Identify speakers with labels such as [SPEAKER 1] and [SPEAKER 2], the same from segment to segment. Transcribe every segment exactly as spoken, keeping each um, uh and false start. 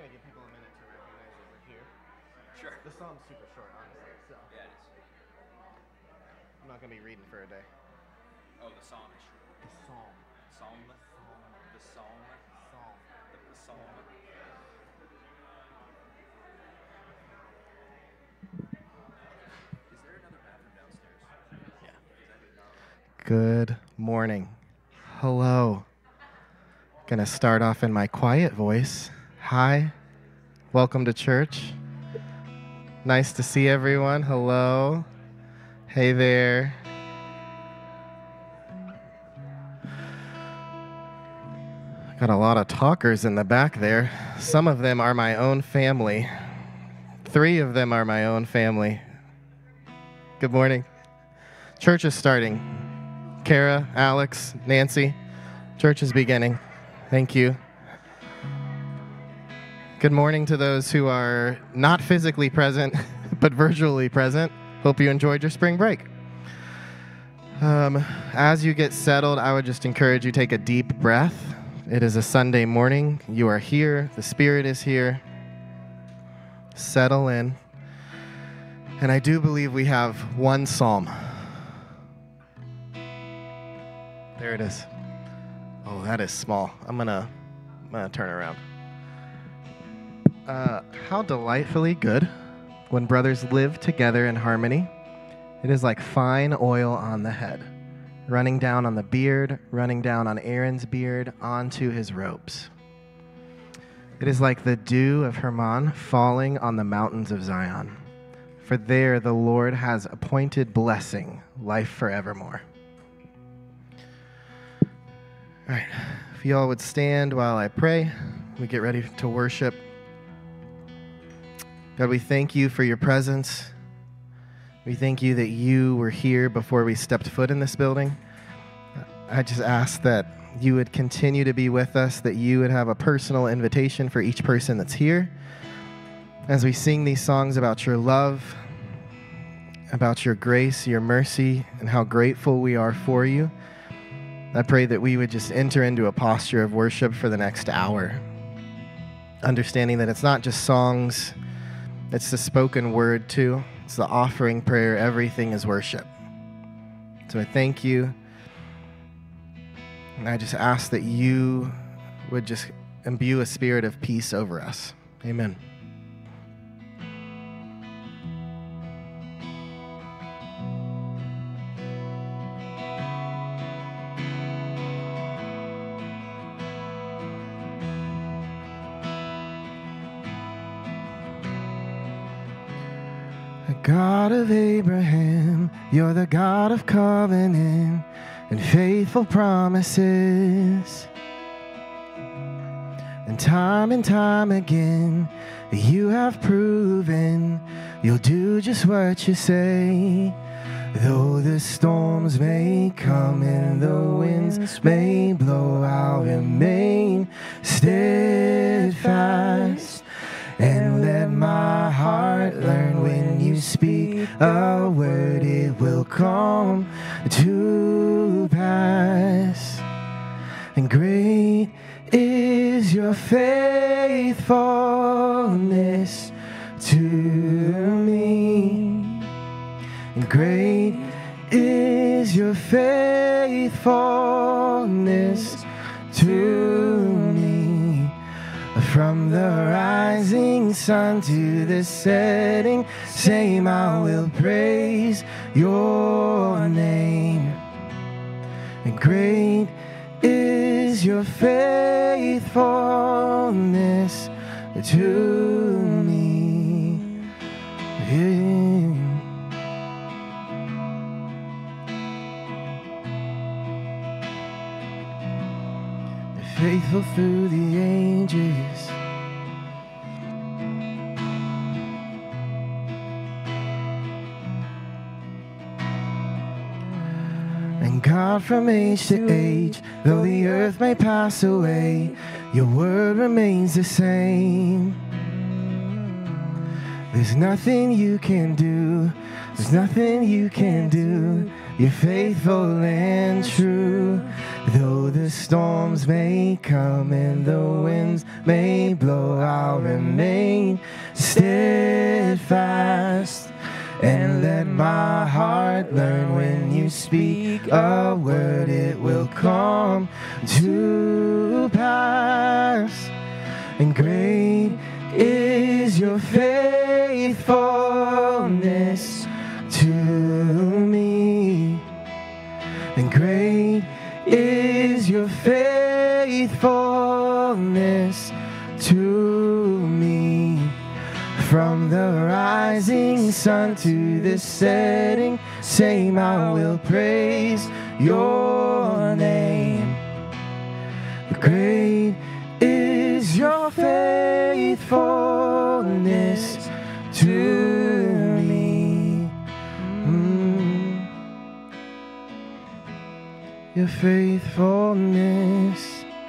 [SPEAKER 1] going to give people a minute to recognize that we're here.
[SPEAKER 2] Sure.
[SPEAKER 1] The song's super short, honestly, so
[SPEAKER 2] Yeah, it is.
[SPEAKER 1] I'm not going to be reading for a day.
[SPEAKER 2] Oh, the psalm is short.
[SPEAKER 1] The psalm.
[SPEAKER 2] Psalm? The psalm?
[SPEAKER 1] Psalm.
[SPEAKER 2] The, the psalm? Is there another bathroom downstairs?
[SPEAKER 1] Yeah.
[SPEAKER 2] Because I did not.
[SPEAKER 1] Good morning. Hello. Gonna start off in my quiet voice. Hi. Welcome to church. Nice to see everyone. Hello. Hey there. Got a lot of talkers in the back there. Some of them are my own family. Three of them are my own family. Good morning. Church is starting. Kara, Alex, Nancy, church is beginning. Thank you. Good morning to those who are not physically present, but virtually present. Hope you enjoyed your spring break. Um, as you get settled, I would just encourage you to take a deep breath. It is a Sunday morning. You are here. The Spirit is here. Settle in. And I do believe we have one psalm. There it is. Oh, that is small. I'm gonna, I'm gonna turn around. Uh, how delightfully good when brothers live together in harmony. It is like fine oil on the head, running down on the beard, running down on Aaron's beard, onto his robes. It is like the dew of Hermon falling on the mountains of Zion. For there the Lord has appointed blessing, life forevermore. All right, if you all would stand while I pray, we get ready to worship. God, we thank you for your presence. We thank you that you were here before we stepped foot in this building. I just ask that you would continue to be with us, that you would have a personal invitation for each person that's here. As we sing these songs about your love, about your grace, your mercy, and how grateful we are for you, I pray that we would just enter into a posture of worship for the next hour, understanding that it's not just songs, it's the spoken word too. It's the offering prayer. Everything is worship. So I thank you. And I just ask that you would just imbue a spirit of peace over us. Amen. God of Abraham, you're the God of covenant and faithful promises. And time and time again, you have proven you'll do just what you say. Though the storms may come and the winds may blow, I'll remain steadfast. And let my heart learn when you speak a word, it will come to pass. And great is your faithfulness to me. And great is your faithfulness to me. From the rising sun to the setting, same I will praise your name. And great is your faithfulness to me. Yeah. Faithful through the ages. And God, from age to age, though the earth may pass away, your word remains the same. There's nothing you can do, there's nothing you can do. You're faithful and true. Though the storm storms may come and the winds may blow, I'll remain steadfast. And let my heart learn when you speak a word, it will come to pass. And great is your faithfulness to me. And great is your faithfulness to me. From the rising sun to the setting, same I will praise your name. Great is your faithfulness to me. Mm. Your faithfulness,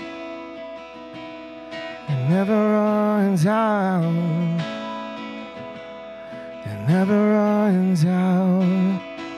[SPEAKER 1] it never runs out. Never runs out.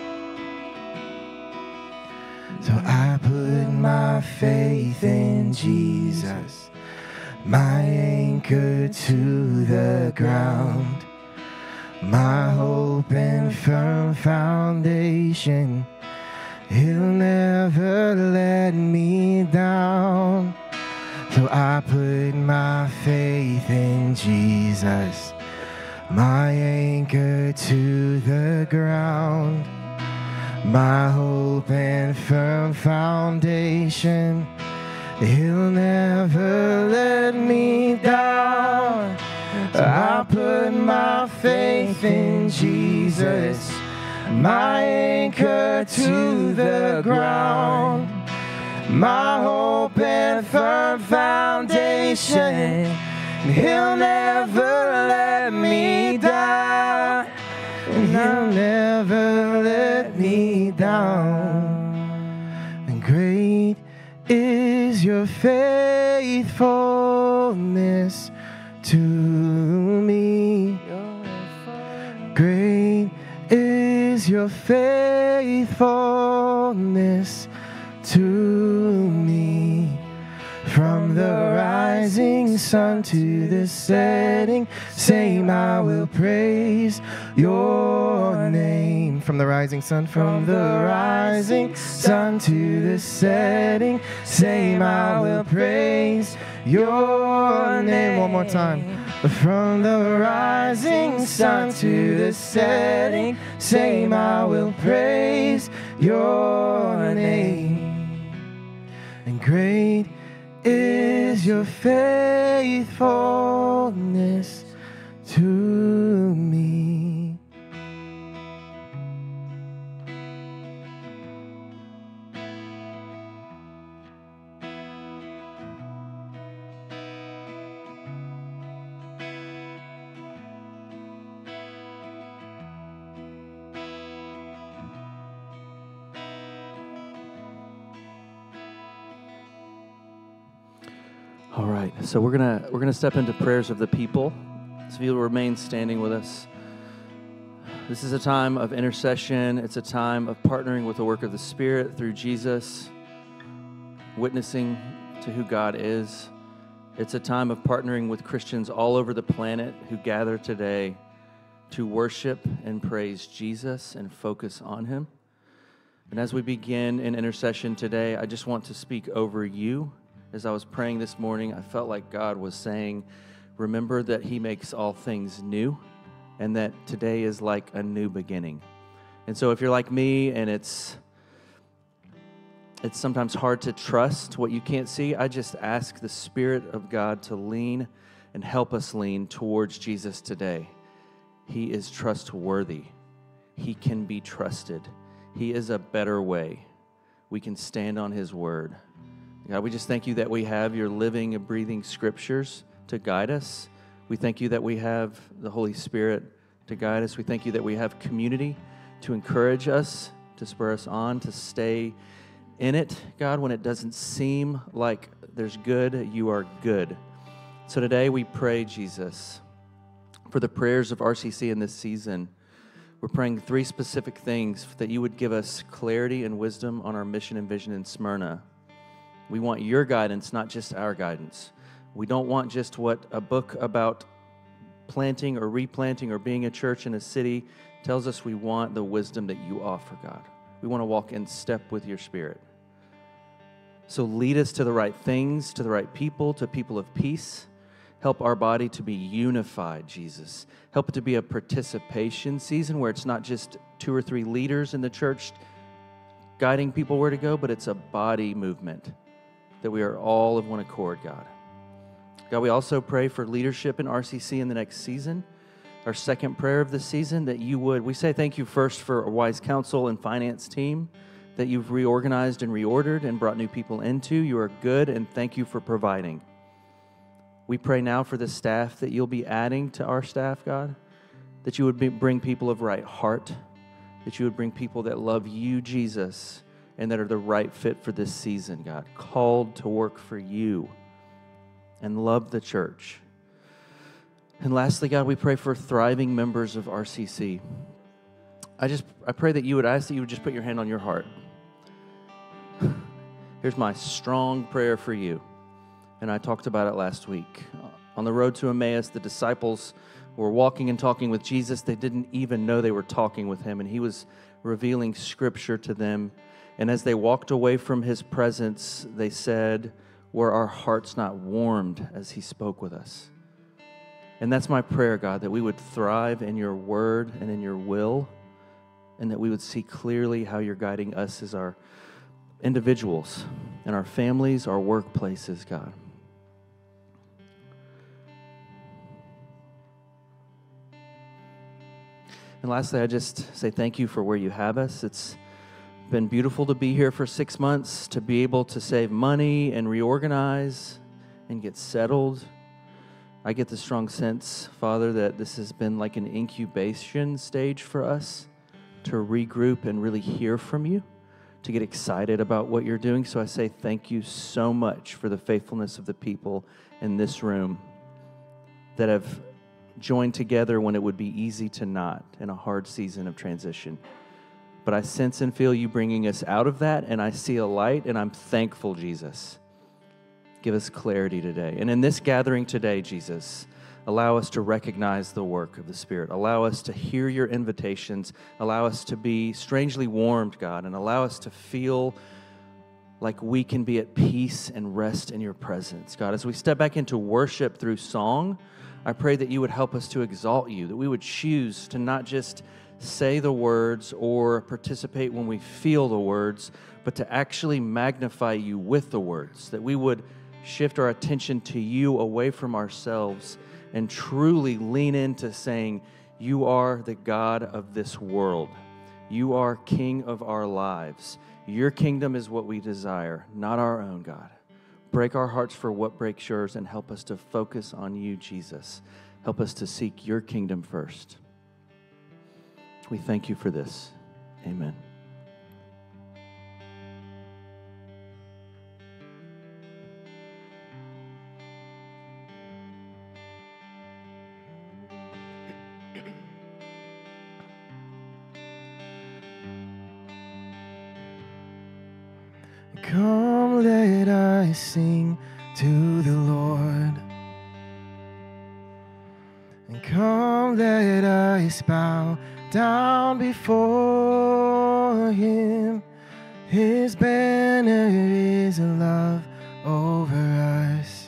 [SPEAKER 1] So I put my faith in Jesus, my anchor to the ground, my hope and firm foundation. He'll never let me down. So I put my faith in Jesus, my anchor to the ground, my hope and firm foundation. He'll never let me down. I put my faith in Jesus, my anchor to the ground, my hope and firm foundation. He'll never let me down. He'll never let me down. And great is your faithfulness to me. Great is your faithfulness to me. From the rising sun to the setting, same I will praise your name. From the rising sun, from the rising sun to the setting, same I will praise your name. One more time. From the rising sun to the setting, same I will praise your name. And great is your faithfulness to me.
[SPEAKER 2] All right, so we're gonna we're gonna step into prayers of the people. So if you'll remain standing with us. This is a time of intercession. It's a time of partnering with the work of the Spirit through Jesus, witnessing to who God is. It's a time of partnering with Christians all over the planet who gather today to worship and praise Jesus and focus on Him. And as we begin in intercession today, I just want to speak over you. As I was praying this morning, I felt like God was saying, remember that He makes all things new, and that today is like a new beginning. And so if you're like me and it's it's sometimes hard to trust what you can't see, I just ask the Spirit of God to lean and help us lean towards Jesus today. He is trustworthy. He can be trusted. He is a better way. We can stand on His word. God, we just thank you that we have your living and breathing scriptures to guide us. We thank you that we have the Holy Spirit to guide us. We thank you that we have community to encourage us, to spur us on, to stay in it. God, when it doesn't seem like there's good, you are good. So today we pray, Jesus, for the prayers of R C C in this season. We're praying three specific things, that you would give us clarity and wisdom on our mission and vision in Smyrna, We want your guidance, not just our guidance. We don't want just what a book about planting or replanting or being a church in a city tells us. We want the wisdom that you offer, God. We want to walk in step with your Spirit. So lead us to the right things, to the right people, to people of peace. Help our body to be unified, Jesus. Help it to be a participation season where it's not just two or three leaders in the church guiding people where to go, but it's a body movement, that we are all of one accord, God. God, we also pray for leadership in R C C in the next season. Our second prayer of this season, that you would, we say thank you first for a wise counsel and finance team that you've reorganized and reordered and brought new people into. You are good, and thank you for providing. We pray now for the staff that you'll be adding to our staff, God, that you would be, bring people of right heart, that you would bring people that love you, Jesus, and that are the right fit for this season, God, called to work for you and love the church. And lastly, God, we pray for thriving members of R C C. I just, I pray that you would ask that you would just put your hand on your heart. Here's my strong prayer for you. And I talked about it last week. On the road to Emmaus, the disciples were walking and talking with Jesus. They didn't even know they were talking with him, and he was revealing scripture to them. And as they walked away from his presence, they said, "Were our hearts not warmed as he spoke with us?" And that's my prayer, God, that we would thrive in your word and in your will, and that we would see clearly how you're guiding us as our individuals and our families, our workplaces, God. And lastly, I just say thank you for where you have us. It's been beautiful to be here for six months, to be able to save money and reorganize and get settled. I get the strong sense, Father, that this has been like an incubation stage for us to regroup and really hear from you, to get excited about what you're doing. So I say thank you so much for the faithfulness of the people in this room that have joined together when it would be easy to not in a hard season of transition. But I sense and feel you bringing us out of that, and I see a light, and I'm thankful, Jesus. Give us clarity today. And in this gathering today, Jesus, allow us to recognize the work of the Spirit. Allow us to hear your invitations. Allow us to be strangely warmed, God, and allow us to feel like we can be at peace and rest in your presence. God, as we step back into worship through song, I pray that you would help us to exalt you, that we would choose to not just say the words or participate when we feel the words, but to actually magnify you with the words, that we would shift our attention to you away from ourselves and truly lean into saying, you are the God of this world. You are King of our lives. Your kingdom is what we desire, not our own, God. Break our hearts for what breaks yours and help us to focus on you, Jesus. Help us to seek your kingdom first. We thank you for this. Amen.
[SPEAKER 1] Come, let us sing to the Lord. And come, let us bow down before him. His banner is love over us.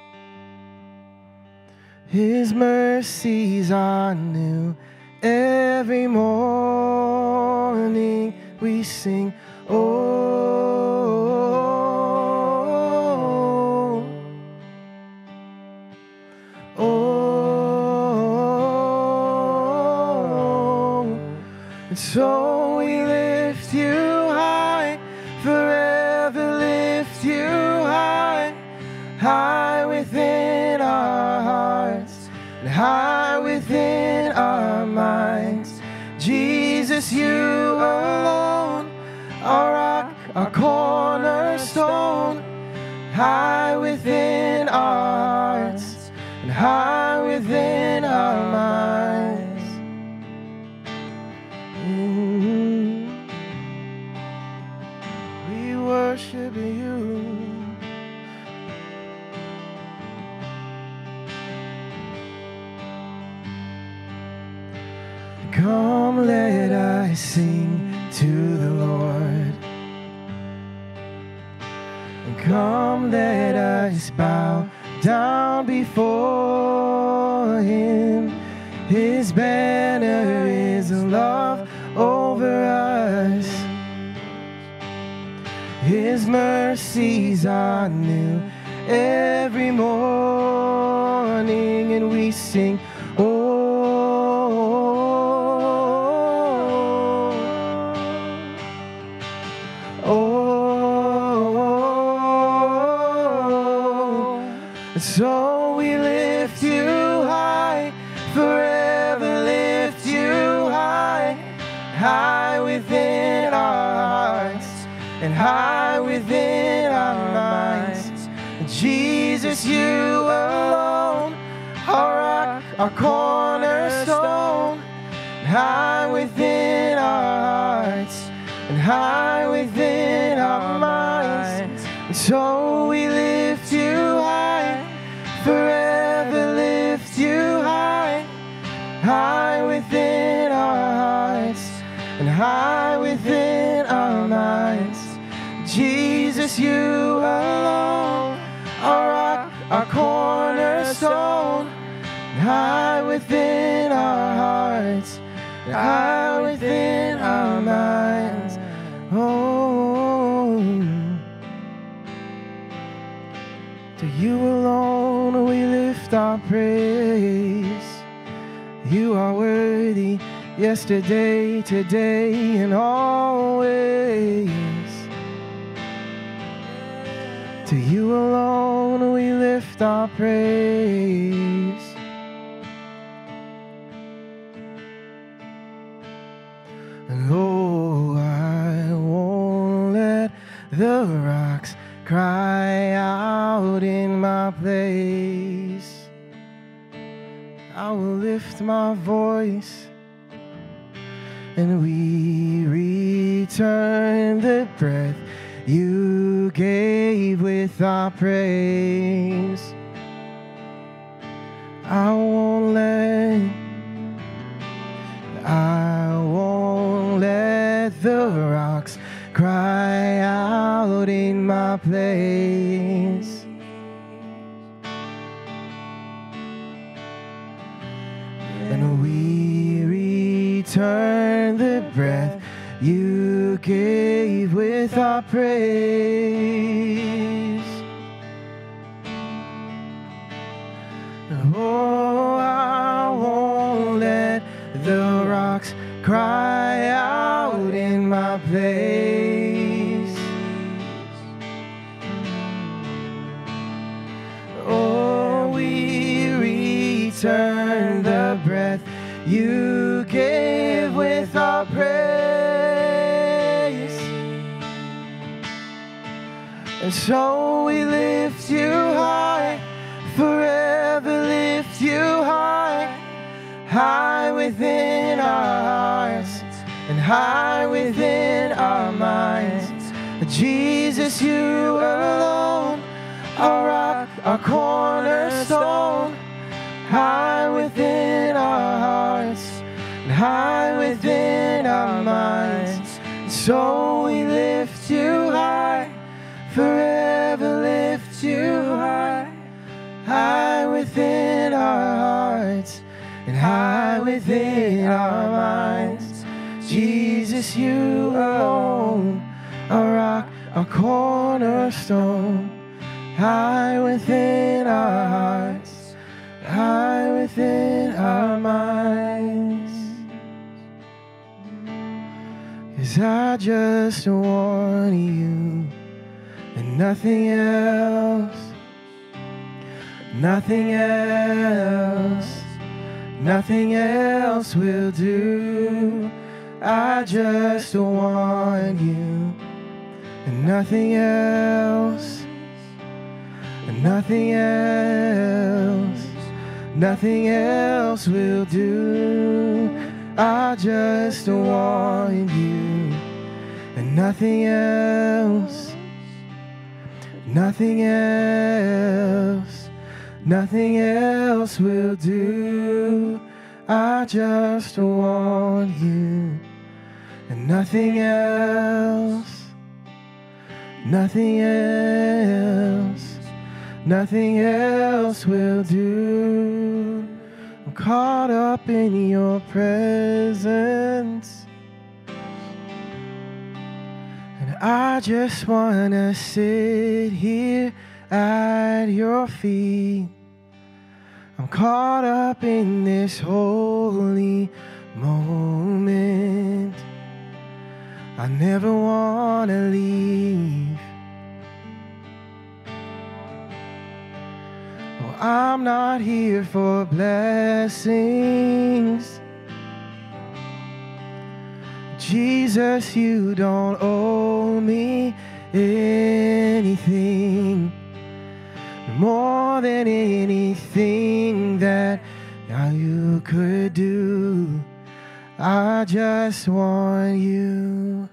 [SPEAKER 1] His mercies are new every morning. We sing, oh, so we lift you high, forever lift you high, high within our hearts, and high within our minds. Jesus, you alone, our rock, our cornerstone, high within our hearts, and high within our minds. We worship you. Come, let us sing to the Lord. Come, let us bow down before Him. His banner is love over us. His mercies are new every morning, and we sing, oh, so we lift you high, forever lift you high, high within our hearts and high within our minds. Jesus, you alone, our rock, our cornerstone, high within our hearts and high within our minds. And so we lift you high, forever lift you high, high within our hearts and high within our minds. Jesus, you alone, our rock, our cornerstone, high within our hearts and high within our minds. Oh, to you alone we lift our praise. You are worthy, yesterday, today, and always. To you alone we lift our praise. And oh, I won't let the rocks cry out in my place. I will lift my voice, and we return the breath you gave with our praise. I won't let, I won't let the rocks cry out in my place. And we return the breath you gave with our praise. Oh, I won't let the rocks cry out in my place. Oh, we return the breath you gave with our praise. And so we lift you high, forever lift you high, high within our hearts and high within our minds. Jesus, you alone, our rock, our cornerstone, high within our hearts and high within our minds. So we lift you high, forever lift you high, high within our hearts and high within our minds. Jesus, you alone, our rock, our cornerstone, high within our hearts, high within our minds. 'Cause I just want you and nothing else, nothing else, nothing else will do. I just want you and nothing else, and nothing else, nothing else will do. I just want you and nothing else, nothing else, nothing else will do. I just want you and nothing else, nothing else, nothing else will do. I'm caught up in your presence, and I just want to sit here at your feet. I'm caught up in this holy moment. I never want to leave. Oh, I'm not here for blessings. Jesus, you don't owe me anything. More than anything that you could do, I just want you.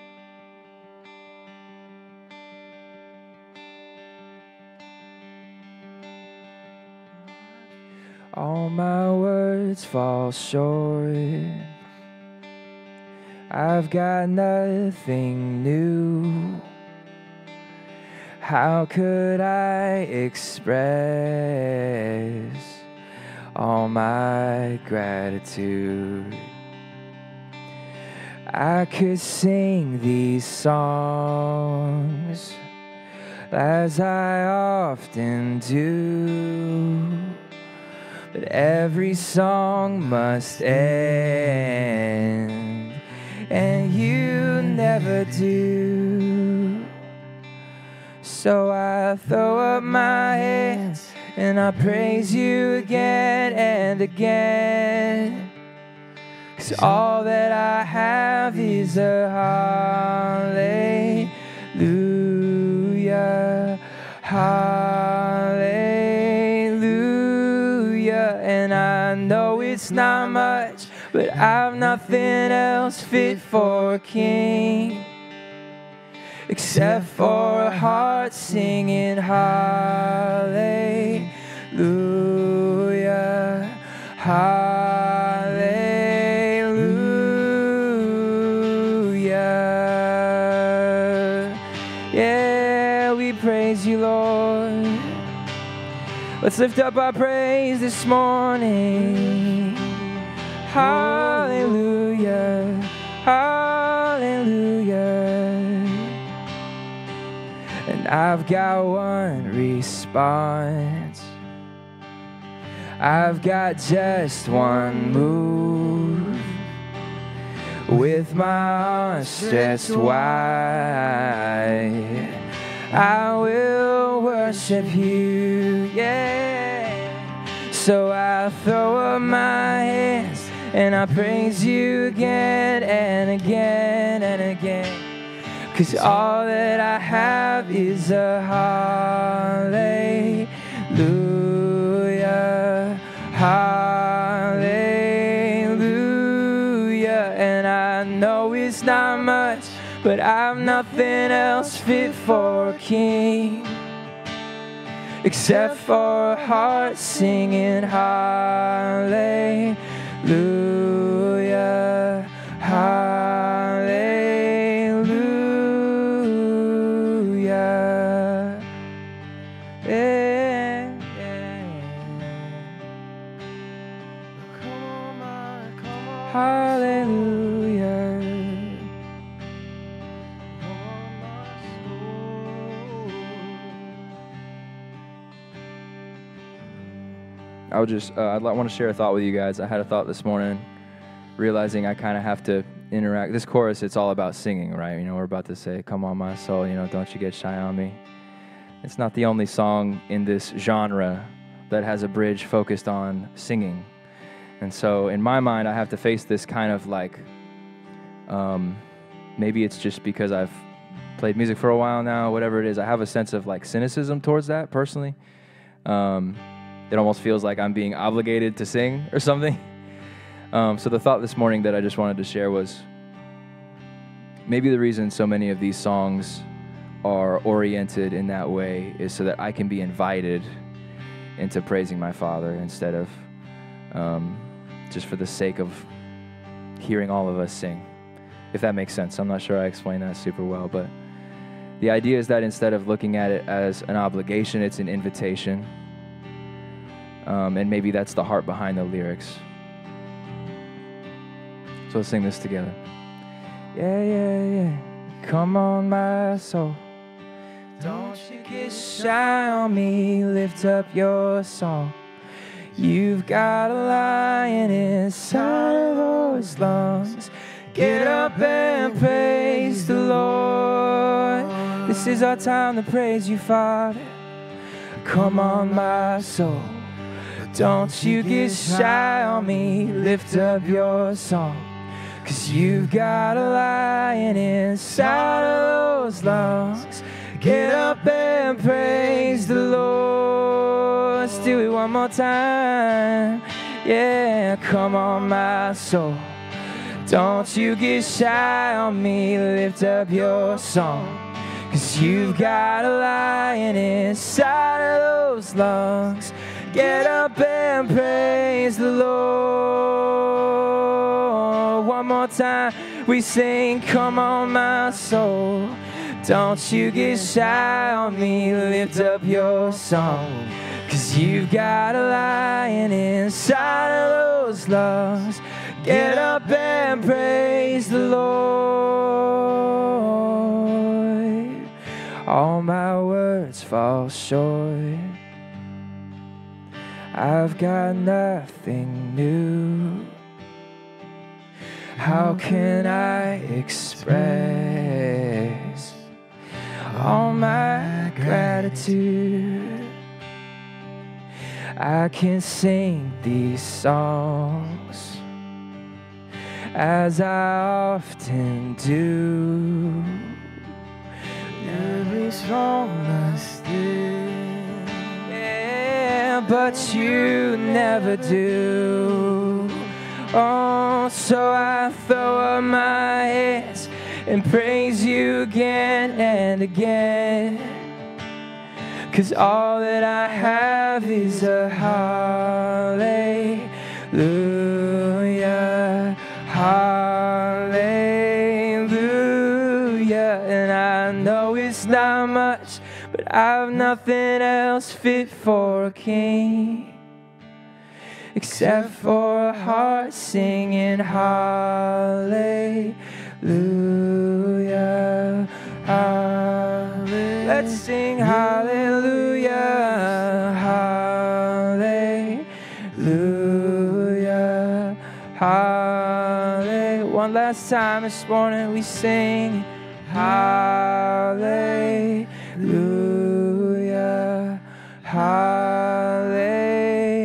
[SPEAKER 3] All my words fall short. I've got nothing new. How could I express all my gratitude? I could sing these songs as I often do, but every song must end, and you never do. So I throw up my hands and I praise you again and again, 'cause all that I have is a hallelujah, hallelujah. And I know it's not much, but I've nothing else fit for a king except for a heart singing hallelujah, hallelujah. Yeah, we praise you, Lord. Let's lift up our praise this morning. Hallelujah, hallelujah. And I've got one response. I've got just one move. With my arms stretched wide, I will worship you, yeah. So I throw up my hands and I praise you again and again and again. 'Cause all that I have is a hallelujah, hallelujah. And I know it's not much, but I've nothing else fit for a king except for a heart singing hallelujah, hallelujah. Hallelujah. I would just, uh, I'd want to share a thought with you guys. I had a thought this morning, realizing I kind of have to interact. This chorus, it's all about singing, right? You know, we're about to say, come on, my soul, you know, don't you get shy on me. It's not the only song in this genre that has a bridge focused on singing. And so in my mind, I have to face this kind of like, um, maybe it's just because I've played music for a while now, whatever it is. I have a sense of like cynicism towards that personally. Um, it almost feels like I'm being obligated to sing or something. Um, so the thought this morning that I just wanted to share was maybe the reason so many of these songs are oriented in that way is so that I can be invited into praising my Father instead of um, just for the sake of hearing all of us sing, if that makes sense. I'm not sure I explained that super well, but the idea is that instead of looking at it as an obligation, it's an invitation. Um, and maybe that's the heart behind the lyrics. So let's sing this together. Yeah, yeah, yeah. Come on, my soul. Don't you get shy on me. Lift up your song. You've got a lion inside of those lungs. Get up and praise the Lord. This is our time to praise you, Father. Come on, my soul. Don't you get shy on me. Lift up your song. 'Cause you've got a lion inside of those lungs. Get up and praise the Lord. Let's do it one more time. Yeah, come on, my soul. Don't you get shy on me. Lift up your song. 'Cause you've got a lion inside of those lungs. Get up and praise the Lord. One more time, we sing, come on, my soul. Don't you get shy on me, lift up your song. 'Cause you've got a lion inside of those lungs. Get up and praise the Lord. All my words fall short. I've got nothing new. How can I express all my gratitude? I can sing these songs as I often do. Every song must end, yeah, but you never do. Oh, so I throw up my hands and praise you again and again. 'Cause all that I have is a hallelujah, hallelujah. And I know it's not much, but I've nothing else fit for a king except for a heart singing hallelujah, hallelujah. Let's sing hallelujah, hallelujah, hallelujah. One last time this morning we sing hallelujah, hallelujah.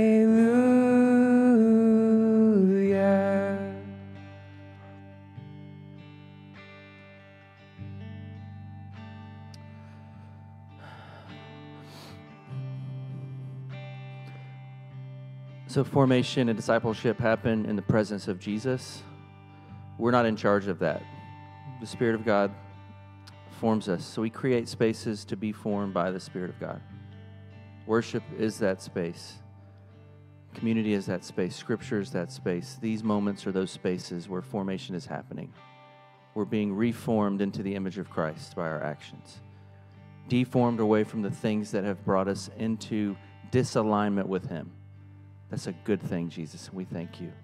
[SPEAKER 2] So formation and discipleship happen in the presence of Jesus. We're not in charge of that. The Spirit of God forms us. So we create spaces to be formed by the Spirit of God. Worship is that space. Community is that space. Scripture is that space. These moments are those spaces where formation is happening. We're being reformed into the image of Christ by our actions. Deformed away from the things that have brought us into disalignment with Him. That's a good thing, Jesus, and we thank you.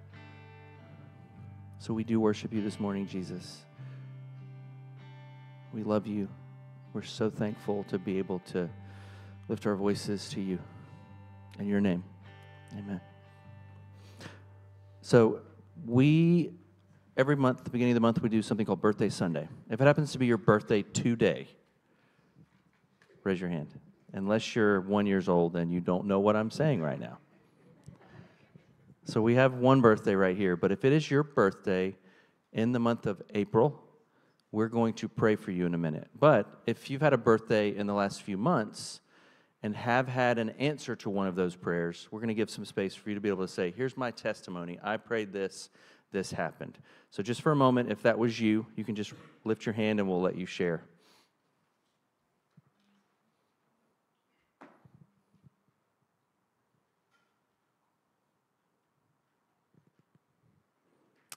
[SPEAKER 2] So we do worship you this morning, Jesus. We love you. We're so thankful to be able to lift our voices to you. In your name, amen. So we, every month, at the beginning of the month, we do something called Birthday Sunday. If it happens to be your birthday today, raise your hand. Unless you're one years old and you don't know what I'm saying right now. So we have one birthday right here, but if it is your birthday in the month of April, we're going to pray for you in a minute. But if you've had a birthday in the last few months and have had an answer to one of those prayers, we're going to give some space for you to be able to say, here's my testimony. I prayed this, this happened. So just for a moment, if that was you, you can just lift your hand and we'll let you share.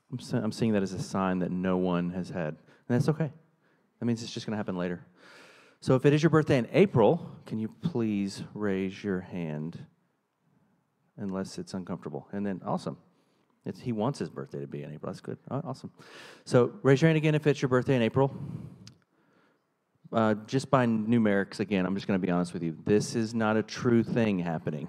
[SPEAKER 2] I'm, se- I'm seeing that as a sign that no one has had. And that's okay. That means it's just going to happen later. So if it is your birthday in April, can you please raise your hand unless it's uncomfortable? And then, awesome. It's, he wants his birthday to be in April. That's good. Oh, awesome. So raise your hand again if it's your birthday in April. Uh, just by numerics, again, I'm just going to be honest with you. This is not a true thing happening.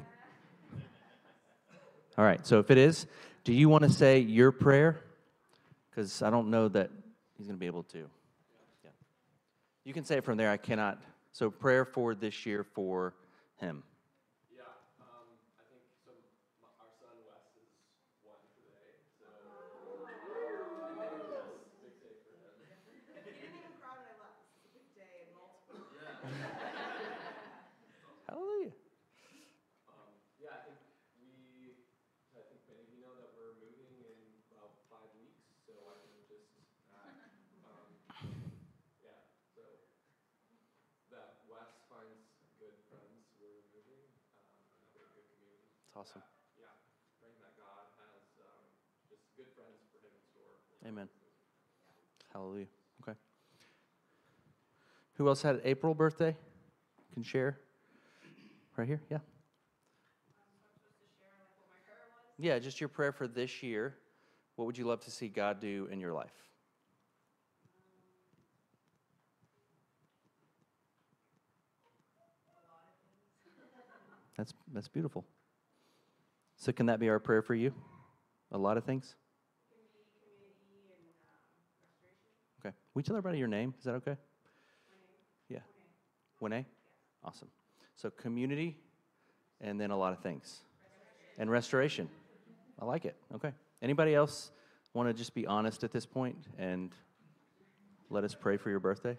[SPEAKER 2] All right, so if it is, do you want to say your prayer? Because I don't know that he's going to be able to. Yeah. You can say it from there. I cannot. So prayer for this year for him.
[SPEAKER 4] Yeah, um, I think some, our son Wes is one today, so big day for him.
[SPEAKER 5] He didn't even cry when I left. This is a big day and multiple.
[SPEAKER 4] Yeah.
[SPEAKER 2] Hallelujah.
[SPEAKER 4] Um, yeah, I think we, I think many of you know that we're moving in about five weeks, so I can just, uh, um, yeah, so that Wes finds good friends where we're moving, um, another good community.
[SPEAKER 2] It's awesome.
[SPEAKER 4] Yeah, praying that God has um, just good friends for him in store.
[SPEAKER 2] Amen. Hallelujah. Okay. Who else had an April birthday? Can share? Right here? Yeah. Yeah, just your prayer for this year. What would you love to see God do in your life? That's that's beautiful. So can that be our prayer for you? A lot of things? Okay. Will you tell everybody your name? Is that okay? Yeah. Winnie? Awesome. So community and then a lot of things. And restoration. I like it. Okay. Anybody else want to just be honest at this point and let us pray for your birthday?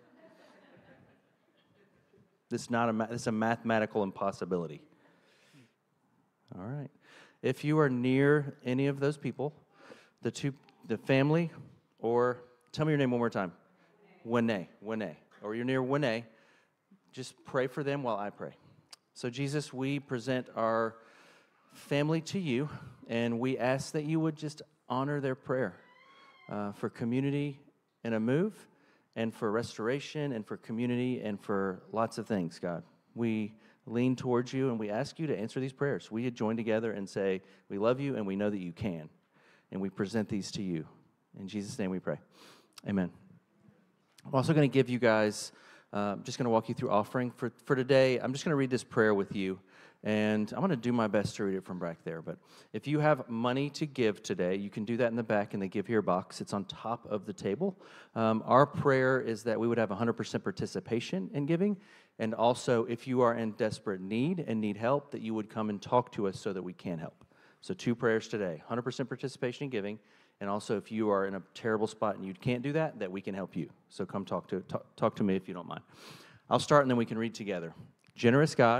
[SPEAKER 2] This is not a ma- this is a mathematical impossibility. All right. If you are near any of those people, the two, the family, or tell me your name one more time. Winnie. Winnie. Or you're near Winnie, just pray for them while I pray. So Jesus, we present our family to you, and we ask that you would just honor their prayer uh, for community and a move, and for restoration, and for community, and for lots of things, God. We lean towards you, and we ask you to answer these prayers. We join together and say, we love you, and we know that you can. And we present these to you. In Jesus' name we pray. Amen. I'm also going to give you guys, uh, I'm just going to walk you through offering. For, for today, I'm just going to read this prayer with you. And I'm going to do my best to read it from back there. But if you have money to give today, you can do that in the back in the Give Here box. It's on top of the table. Um, our prayer is that we would have one hundred percent participation in giving. And also, if you are in desperate need and need help, that you would come and talk to us so that we can help. So two prayers today, one hundred percent participation in giving. And also, if you are in a terrible spot and you can't do that, that we can help you. So come talk to, talk, talk to me if you don't mind. I'll start and then we can read together. Generous God,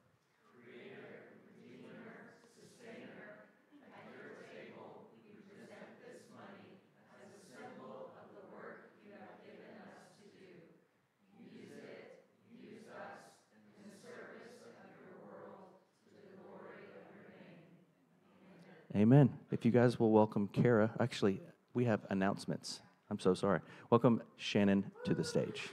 [SPEAKER 2] amen. If you guys will welcome Kara. Actually, we have announcements. I'm so sorry. Welcome Shannon to the stage.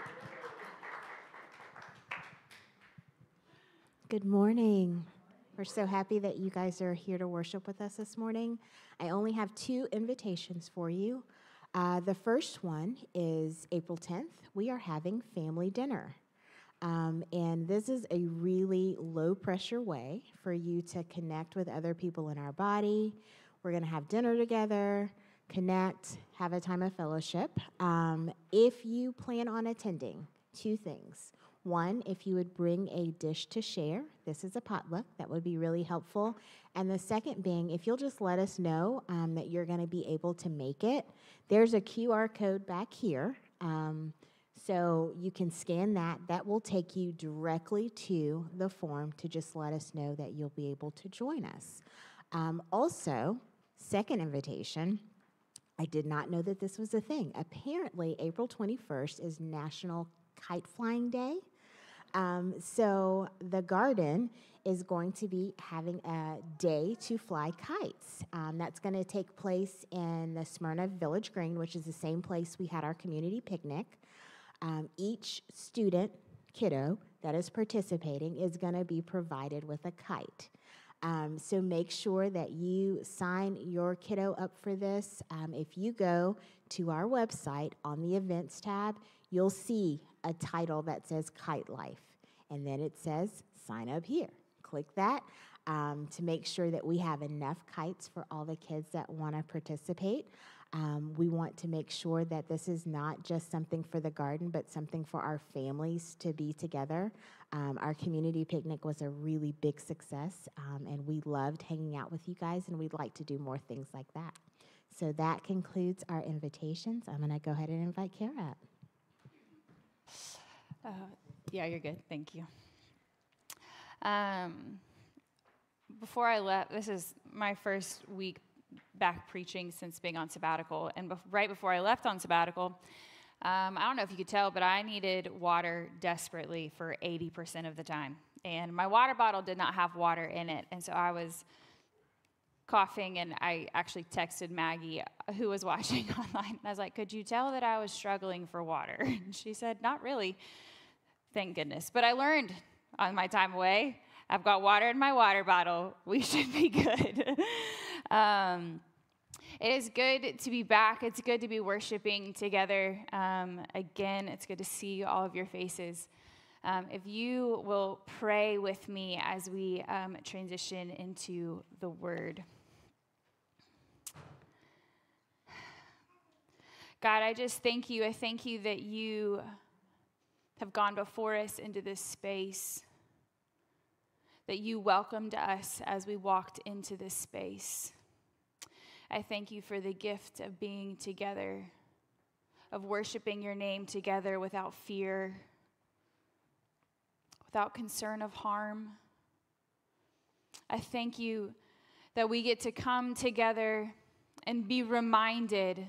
[SPEAKER 5] Good morning. We're so happy that you guys are here to worship with us this morning. I only have two invitations for you. Uh, the first one is April tenth. We are having family dinner. Um, and this is a really low-pressure way for you to connect with other people in our body. We're going to have dinner together, connect, have a time of fellowship. Um, if you plan on attending, two things. One, if you would bring a dish to share. This is a potluck. That would be really helpful. And the second being, if you'll just let us know um, that you're going to be able to make it. There's a Q R code back here. Um, So you can scan that. That will take you directly to the form to just let us know that you'll be able to join us. Um, also, second invitation, I did not know that this was a thing. Apparently, April twenty-first is National Kite Flying Day. Um, so the garden is going to be having a day to fly kites. Um, that's going to take place in the Smyrna Village Green, which is the same place we had our community picnic. Um, each student, kiddo, that is participating is going to be provided with a kite. Um, so make sure that you sign your kiddo up for this. Um, if you go to our website on the events tab, you'll see a title that says Kite Life. And then it says sign up here. Click that um, to make sure that we have enough kites for all the kids that want to participate. Um, we want to make sure that this is not just something for the garden, but something for our families to be together. Um, our community picnic was a really big success, um, and we loved hanging out with you guys, and we'd like to do more things like that. So that concludes our invitations. I'm going to go ahead and invite Kara up.
[SPEAKER 6] Uh, yeah, you're good. Thank you. Um, before I left, this is my first week back preaching since being on sabbatical. And bef- right before I left on sabbatical, um, I don't know if you could tell, but I needed water desperately for eighty percent of the time. And my water bottle did not have water in it. And so I was coughing, and I actually texted Maggie, who was watching online. And I was like, could you tell that I was struggling for water? And she said, not really. Thank goodness. But I learned on my time away, I've got water in my water bottle. We should be good. um, it is good to be back. It's good to be worshiping together. Um, again, it's good to see all of your faces. Um, if you will pray with me as we um, transition into the Word. God, I just thank you. I thank you that you have gone before us into this space, that you welcomed us as we walked into this space. I thank you for the gift of being together, of worshiping your name together without fear, without concern of harm. I thank you that we get to come together and be reminded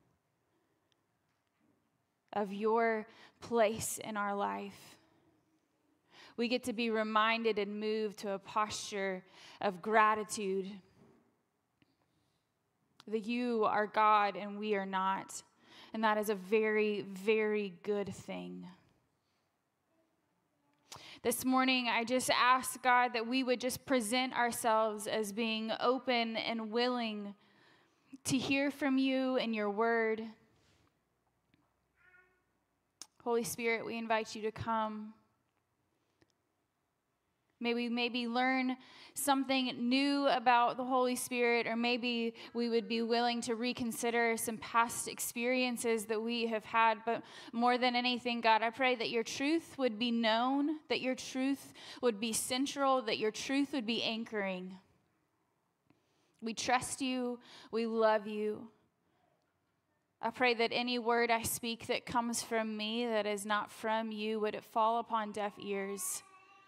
[SPEAKER 6] of your place in our life. We get to be reminded and moved to a posture of gratitude that you are God and we are not. And that is a very, very good thing. This morning, I just ask God that we would just present ourselves as being open and willing to hear from you and your word. Holy Spirit, we invite you to come. May we maybe learn something new about the Holy Spirit, or maybe we would be willing to reconsider some past experiences that we have had. But more than anything, God, I pray that your truth would be known, that your truth would be central, that your truth would be anchoring. We trust you. We love you. I pray that any word I speak that comes from me that is not from you, would it fall upon deaf ears.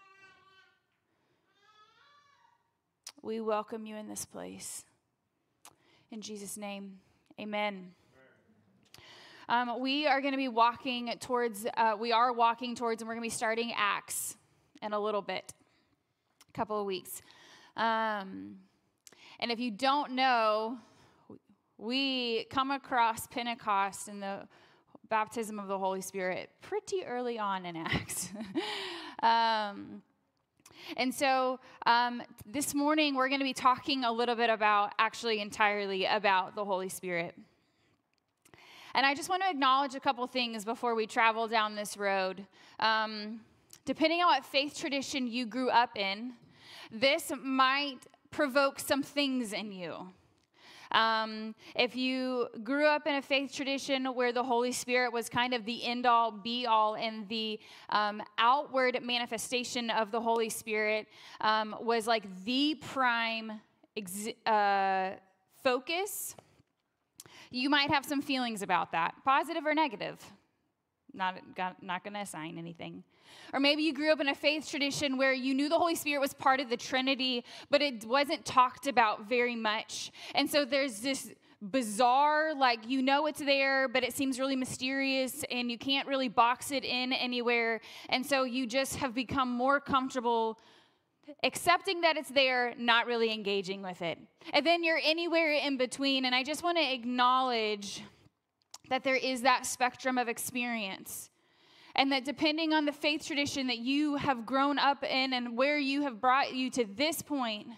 [SPEAKER 6] We welcome you in this place. In Jesus' name, amen. Um, we are going to be walking towards, uh, we are walking towards, and we're going to be starting Acts in a little bit, a couple of weeks. Um, and if you don't know, we come across Pentecost and the baptism of the Holy Spirit pretty early on in Acts. um, and so um, this morning we're going to be talking a little bit about, actually entirely about the Holy Spirit. And I just want to acknowledge a couple things before we travel down this road. Um, depending on what faith tradition you grew up in, this might provoke some things in you. Um, if you grew up in a faith tradition where the Holy Spirit was kind of the end-all, be-all, and the um, outward manifestation of the Holy Spirit um, was like the prime ex- uh, focus, you might have some feelings about that, positive or negative. Not, not going to assign anything. Or maybe you grew up in a faith tradition where you knew the Holy Spirit was part of the Trinity, but it wasn't talked about very much. And so there's this bizarre, like, you know it's there, but it seems really mysterious, and you can't really box it in anywhere. And so you just have become more comfortable accepting that it's there, not really engaging with it. And then you're anywhere in between. And I just want to acknowledge that there is that spectrum of experience. And that depending on the faith tradition that you have grown up in and where you have brought you to this point,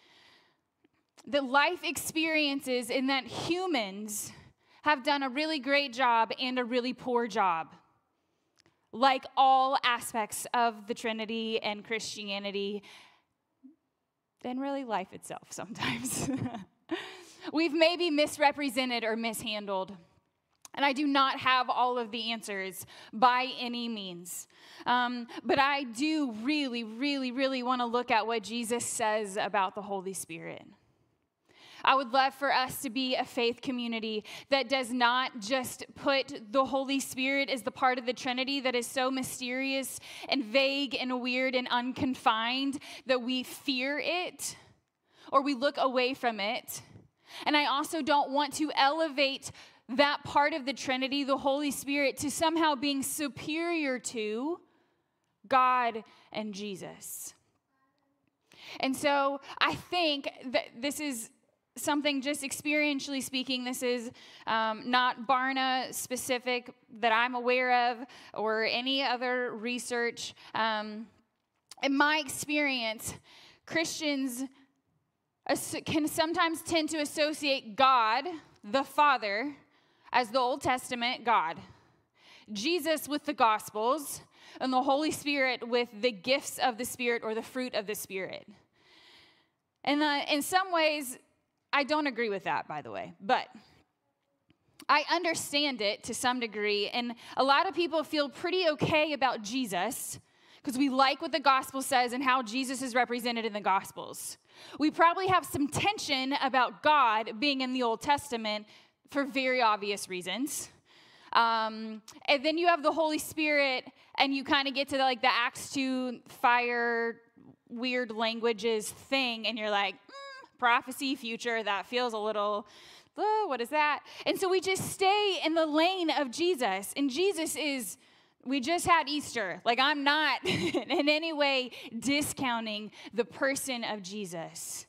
[SPEAKER 6] the life experiences in that humans have done a really great job and a really poor job. Like all aspects of the Trinity and Christianity, and really life itself sometimes. We've maybe misrepresented or mishandled. And I do not have all of the answers by any means. Um, but I do really, really, really want to look at what Jesus says about the Holy Spirit. I would love for us to be a faith community that does not just put the Holy Spirit as the part of the Trinity that is so mysterious and vague and weird and unconfined that we fear it or we look away from it. And I also don't want to elevate that part of the Trinity, the Holy Spirit, to somehow being superior to God and Jesus. And so I think that this is something, just experientially speaking, this is um, not Barna specific that I'm aware of or any other research. Um, in my experience, Christians can sometimes tend to associate God, the Father, as the Old Testament God, Jesus with the Gospels, and the Holy Spirit with the gifts of the Spirit or the fruit of the Spirit. And uh, in some ways, I don't agree with that, by the way, but I understand it to some degree, and a lot of people feel pretty okay about Jesus because we like what the gospel says and how Jesus is represented in the Gospels. We probably have some tension about God being in the Old Testament for very obvious reasons. Um, and then you have the Holy Spirit, and you kind of get to the, like the Acts two fire, weird languages thing, and you're like, mm, prophecy, future, that feels a little, oh, what is that? And so we just stay in the lane of Jesus. And Jesus is, we just had Easter. Like, I'm not in any way discounting the person of Jesus.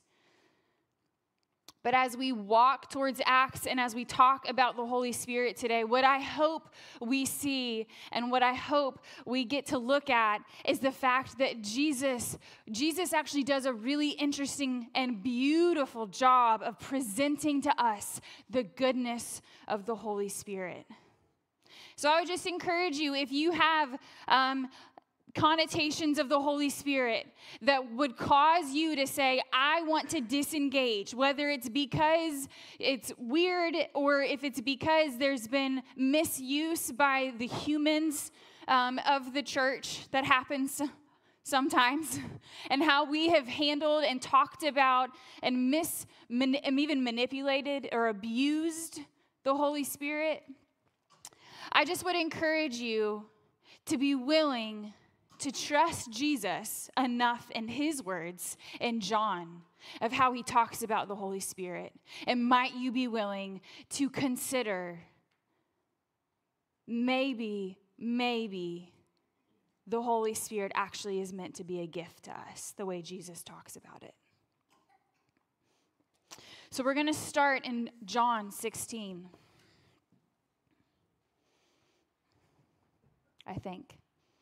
[SPEAKER 6] But as we walk towards Acts and as we talk about the Holy Spirit today, what I hope we see and what I hope we get to look at is the fact that Jesus, Jesus actually does a really interesting and beautiful job of presenting to us the goodness of the Holy Spirit. So I would just encourage you, if you have um, connotations of the Holy Spirit that would cause you to say, I want to disengage, whether it's because it's weird or if it's because there's been misuse by the humans um, of the church that happens sometimes, and how we have handled and talked about and mis man, and even manipulated or abused the Holy Spirit. I just would encourage you to be willing to trust Jesus enough in his words in John of how he talks about the Holy Spirit. And might you be willing to consider maybe, maybe the Holy Spirit actually is meant to be a gift to us, the way Jesus talks about it. So we're going to start in John sixteen. I think.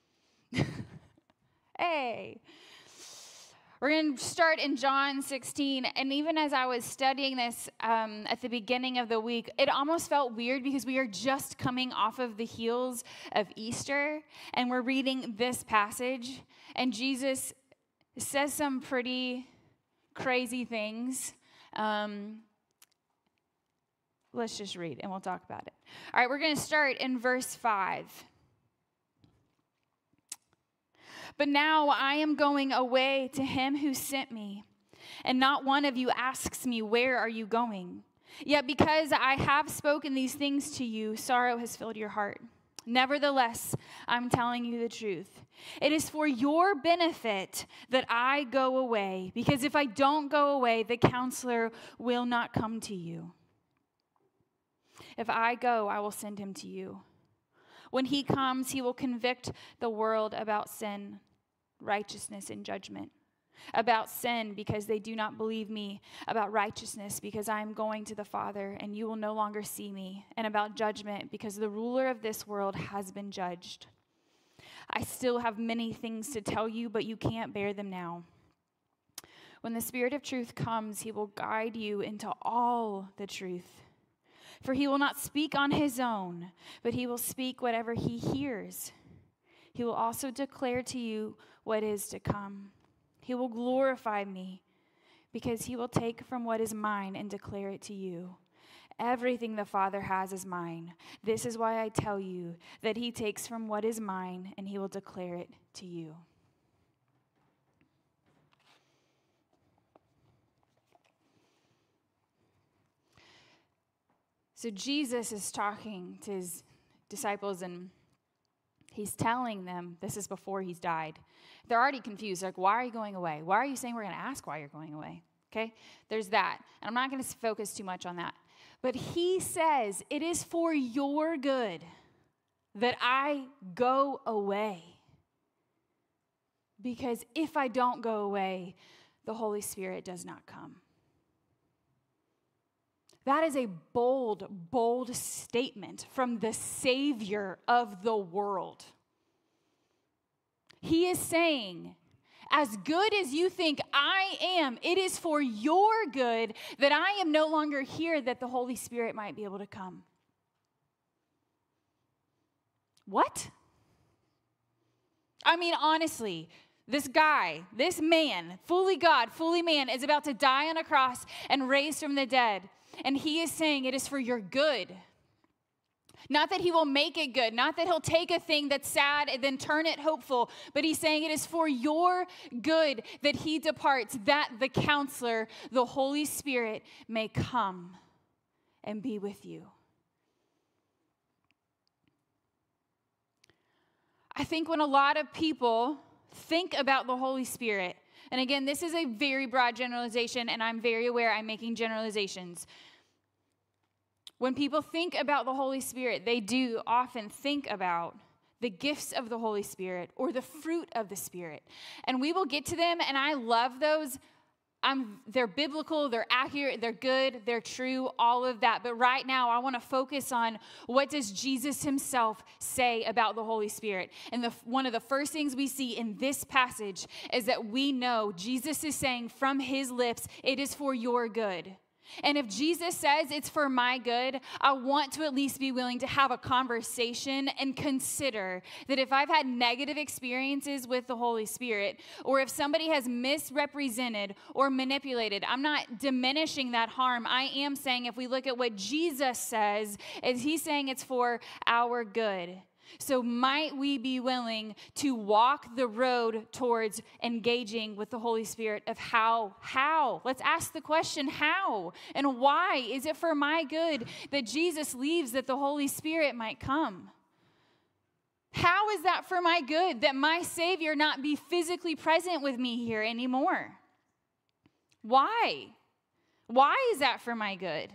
[SPEAKER 6] Hey. We're going to start in John sixteen, and even as I was studying this um, at the beginning of the week, it almost felt weird because we are just coming off of the heels of Easter, and we're reading this passage, and Jesus says some pretty crazy things. Um, let's just read, and we'll talk about it. All right, we're going to start in verse five. But now I am going away to him who sent me, and not one of you asks me, where are you going? Yet because I have spoken these things to you, sorrow has filled your heart. Nevertheless, I'm telling you the truth. It is for your benefit that I go away, because if I don't go away, the counselor will not come to you. If I go, I will send him to you. When he comes, he will convict the world about sin, righteousness, and judgment. about sin because they do not believe me, about righteousness because I am going to the Father and you will no longer see me, and about judgment because the ruler of this world has been judged. I still have many things to tell you, but you can't bear them now. When the Spirit of truth comes, he will guide you into all the truth. For he will not speak on his own, but he will speak whatever he hears. He will also declare to you what is to come. He will glorify me because he will take from what is mine and declare it to you. Everything the Father has is mine. This is why I tell you that he takes from what is mine and he will declare it to you. So Jesus is talking to his disciples and he's telling them, this is before he's died. They're already confused. Like, why are you going away? Why are you saying we're going to ask why you're going away? Okay, there's that. And I'm not going to focus too much on that. But he says, it is for your good that I go away. Because if I don't go away, the Holy Spirit does not come. That is a bold, bold statement from the Savior of the world. He is saying, as good as you think I am, it is for your good that I am no longer here, that the Holy Spirit might be able to come. What? I mean, honestly, this guy, this man, fully God, fully man, is about to die on a cross and raise from the dead. And he is saying it is for your good. Not that he will make it good. Not that he'll take a thing that's sad and then turn it hopeful. But he's saying it is for your good that he departs, that the counselor, the Holy Spirit, may come and be with you. I think when a lot of people think about the Holy Spirit, and again, this is a very broad generalization, and I'm very aware I'm making generalizations. When people think about the Holy Spirit, they do often think about the gifts of the Holy Spirit or the fruit of the Spirit. And we will get to them, and I love those. I'm, they're biblical, they're accurate, they're good, they're true, all of that. But right now, I want to focus on what does Jesus himself say about the Holy Spirit. And the, one of the first things we see in this passage is that we know Jesus is saying from his lips, it is for your good. And if Jesus says it's for my good, I want to at least be willing to have a conversation and consider that if I've had negative experiences with the Holy Spirit, or if somebody has misrepresented or manipulated, I'm not diminishing that harm. I am saying if we look at what Jesus says, is he's saying it's for our good. So might we be willing to walk the road towards engaging with the Holy Spirit of how, how? Let's ask the question, how? And why? Is it for my good that Jesus leaves that the Holy Spirit might come? How is that for my good that my Savior not be physically present with me here anymore? Why? Why is that for my good?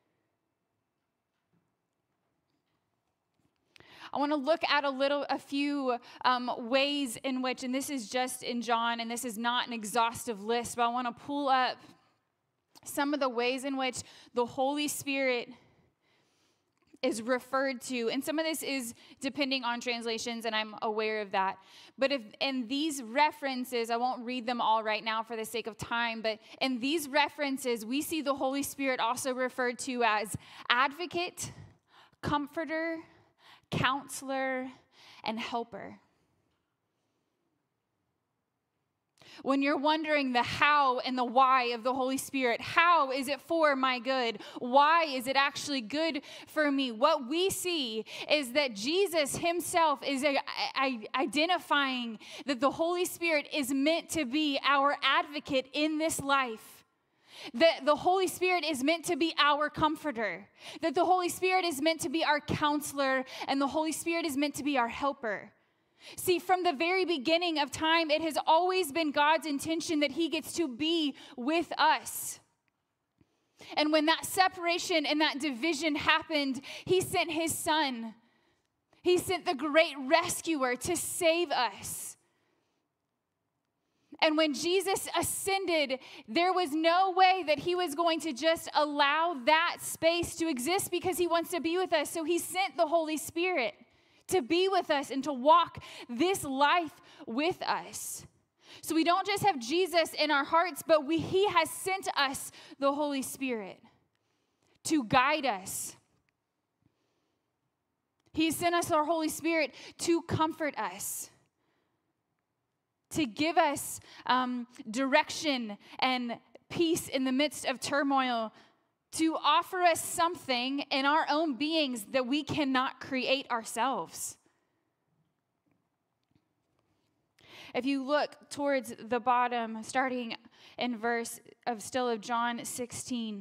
[SPEAKER 6] I want to look at a little, a few um, ways in which, and this is just in John, and this is not an exhaustive list, but I want to pull up some of the ways in which the Holy Spirit is referred to. And some of this is depending on translations, and I'm aware of that. But if in these references, I won't read them all right now for the sake of time, but in these references, we see the Holy Spirit also referred to as advocate, comforter, counselor, and helper. When you're wondering the how and the why of the Holy Spirit, how is it for my good? Why is it actually good for me? What we see is that Jesus himself is a, a, identifying that the Holy Spirit is meant to be our advocate in this life. That the Holy Spirit is meant to be our comforter. That the Holy Spirit is meant to be our counselor. And the Holy Spirit is meant to be our helper. See, from the very beginning of time, it has always been God's intention that he gets to be with us. And when that separation and that division happened, he sent his son. He sent the great rescuer to save us. And when Jesus ascended, there was no way that he was going to just allow that space to exist because he wants to be with us. So he sent the Holy Spirit to be with us and to walk this life with us. So we don't just have Jesus in our hearts, but we, he has sent us the Holy Spirit to guide us. He sent us our Holy Spirit to comfort us, to give us um, direction and peace in the midst of turmoil, to offer us something in our own beings that we cannot create ourselves. If you look towards the bottom, starting in verse of still of John sixteen,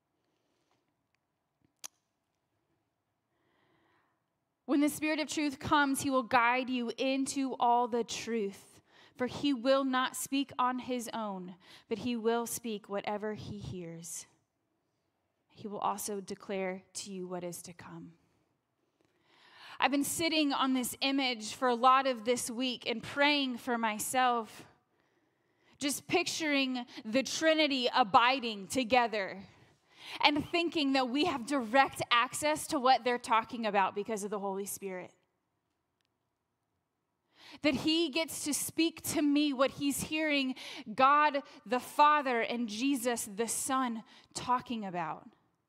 [SPEAKER 6] when the Spirit of truth comes, he will guide you into all the truth. For he will not speak on his own, but he will speak whatever he hears. He will also declare to you what is to come. I've been sitting on this image for a lot of this week and praying for myself, just picturing the Trinity abiding together and thinking that we have direct access to what they're talking about because of the Holy Spirit. That he gets to speak to me what he's hearing God the Father and Jesus the Son talking about.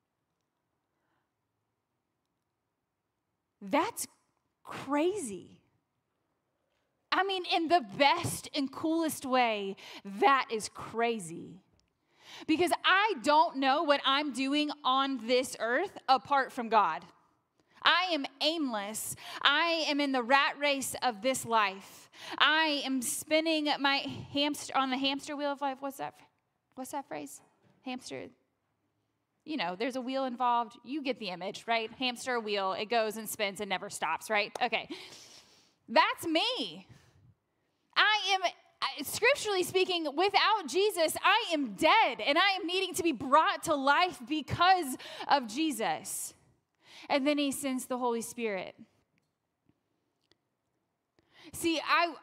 [SPEAKER 6] That's crazy. I mean, in the best and coolest way, that is crazy. Because I don't know what I'm doing on this earth apart from God. I am aimless. I am in the rat race of this life. I am spinning my hamster on the hamster wheel of life. What's that? What's that phrase? Hamster. You know, there's a wheel involved. You get the image, right? Hamster wheel. It goes and spins and never stops, right? Okay. That's me. I am, scripturally speaking, without Jesus, I am dead, and I am needing to be brought to life because of Jesus. And then he sends the Holy Spirit. See, I,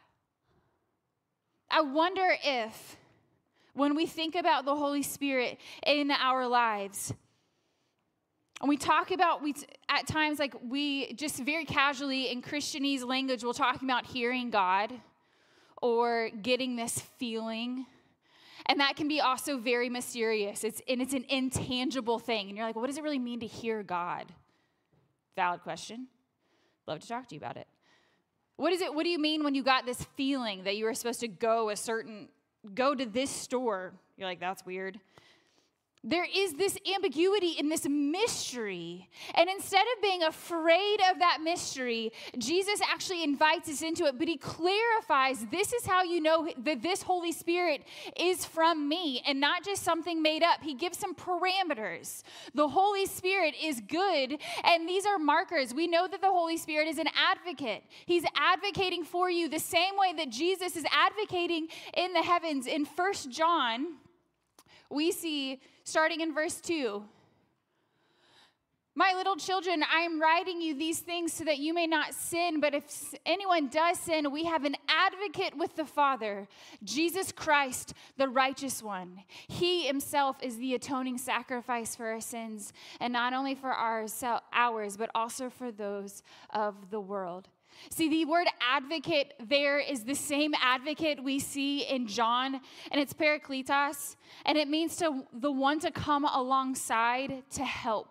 [SPEAKER 6] I wonder if when we think about the Holy Spirit in our lives, and we talk about, we at times, like we just very casually in Christianese language, we'll talk about hearing God or getting this feeling. And that can be also very mysterious. It's, and it's an intangible thing. And you're like, well, what does it really mean to hear God? Valid question. Love to talk to you about it. What is it? What do you mean when you got this feeling that you were supposed to go a certain, go to this store? You're like, that's weird. There is this ambiguity in this mystery. And instead of being afraid of that mystery, Jesus actually invites us into it, but he clarifies this is how you know that this Holy Spirit is from me and not just something made up. He gives some parameters. The Holy Spirit is good, and these are markers. We know that the Holy Spirit is an advocate. He's advocating for you the same way that Jesus is advocating in the heavens. In First John, we see, starting in verse two, my little children, I am writing you these things so that you may not sin, but if anyone does sin, we have an advocate with the Father, Jesus Christ, the righteous one. He himself is the atoning sacrifice for our sins, and not only for ours, ours, but also for those of the world. See, the word advocate there is the same advocate we see in John, and it's parakletos, and it means to the one to come alongside to help.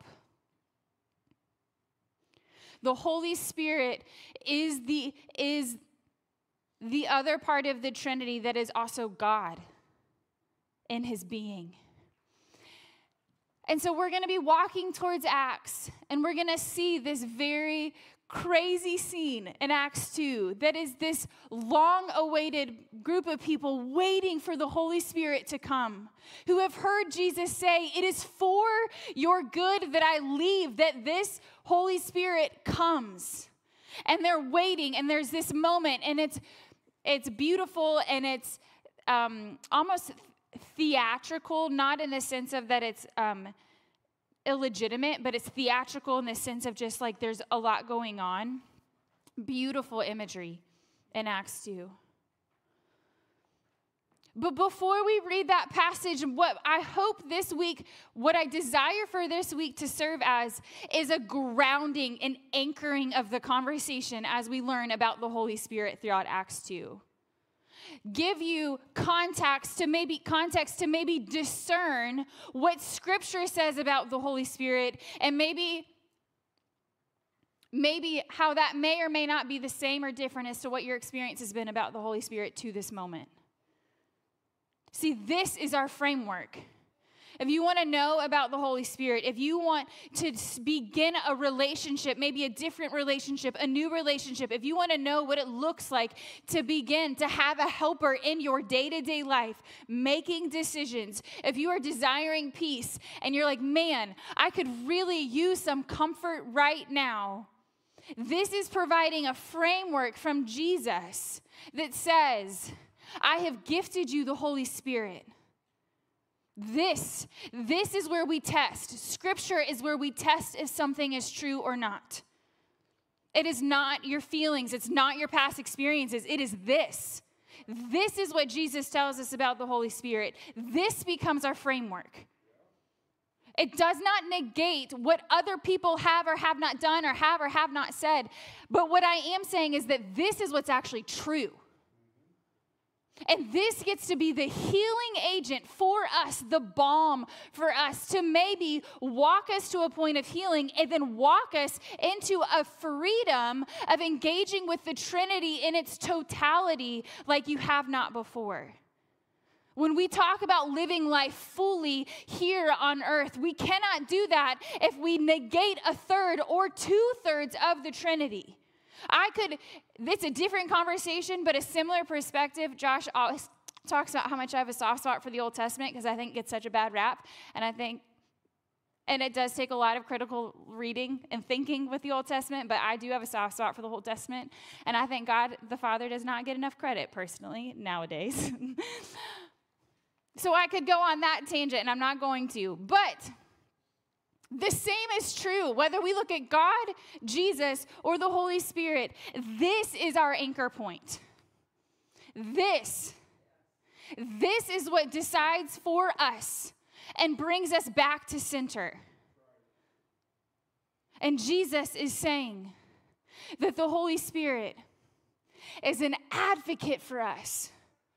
[SPEAKER 6] The Holy Spirit is the, is the other part of the Trinity that is also God in his being. And so we're going to be walking towards Acts, and we're going to see this very crazy scene in Acts two that is this long-awaited group of people waiting for the Holy Spirit to come, who have heard Jesus say, it is for your good that I leave, that this Holy Spirit comes. And they're waiting, and there's this moment, and it's it's beautiful, and it's um, almost theatrical, not in the sense of that it's um, illegitimate, but it's theatrical in the sense of just like there's a lot going on. Beautiful imagery in Acts two. But before we read that passage, what I hope this week, what I desire for this week to serve as is a grounding and anchoring of the conversation as we learn about the Holy Spirit throughout Acts two. Give you context to maybe context to maybe discern what Scripture says about the Holy Spirit, and maybe maybe how that may or may not be the same or different as to what your experience has been about the Holy Spirit to this moment. See, this is our framework. If you want to know about the Holy Spirit, if you want to begin a relationship, maybe a different relationship, a new relationship, if you want to know what it looks like to begin to have a helper in your day-to-day life, making decisions, if you are desiring peace and you're like, man, I could really use some comfort right now, this is providing a framework from Jesus that says, I have gifted you the Holy Spirit. This, this is where we test. Scripture is where we test if something is true or not. It is not your feelings. It's not your past experiences. It is this. This is what Jesus tells us about the Holy Spirit. This becomes our framework. It does not negate what other people have or have not done or have or have not said. But what I am saying is that this is what's actually true. And this gets to be the healing agent for us, the balm for us to maybe walk us to a point of healing and then walk us into a freedom of engaging with the Trinity in its totality like you have not before. When we talk about living life fully here on earth, we cannot do that if we negate a third or two-thirds of the Trinity. I could, it's a different conversation, but a similar perspective. Josh always talks about how much I have a soft spot for the Old Testament because I think it gets such a bad rap. And I think, and it does take a lot of critical reading and thinking with the Old Testament, but I do have a soft spot for the Old Testament. And I think God, the Father, does not get enough credit personally nowadays. So I could go on that tangent, and I'm not going to. But the same is true, whether we look at God, Jesus, or the Holy Spirit. This is our anchor point. This, this is what decides for us and brings us back to center. And Jesus is saying that the Holy Spirit is an advocate for us,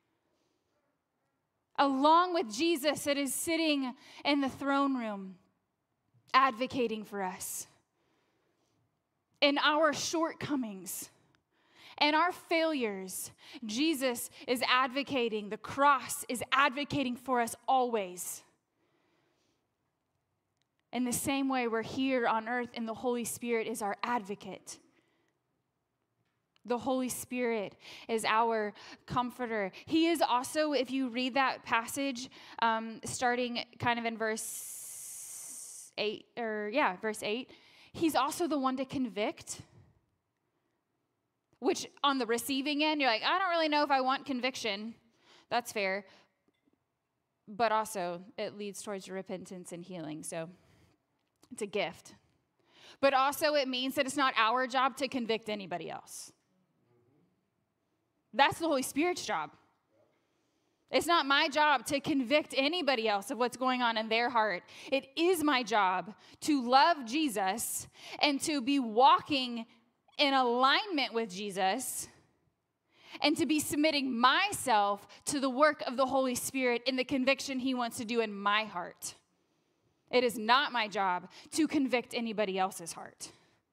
[SPEAKER 6] along with Jesus that is sitting in the throne room, advocating for us in our shortcomings and our failures. Jesus is advocating. The cross is advocating for us always. In the same way, we're here on earth and the Holy Spirit is our advocate. The Holy Spirit is our comforter. He is also, if you read that passage, um, starting kind of in verse eight, or yeah, verse eight, he's also the one to convict, which on the receiving end, you're like, I don't really know if I want conviction. That's fair. But also, it leads towards repentance and healing, so it's a gift. But also, it means that it's not our job to convict anybody else. That's the Holy Spirit's job. It's not my job to convict anybody else of what's going on in their heart. It is my job to love Jesus and to be walking in alignment with Jesus and to be submitting myself to the work of the Holy Spirit in the conviction he wants to do in my heart. It is not my job to convict anybody else's heart.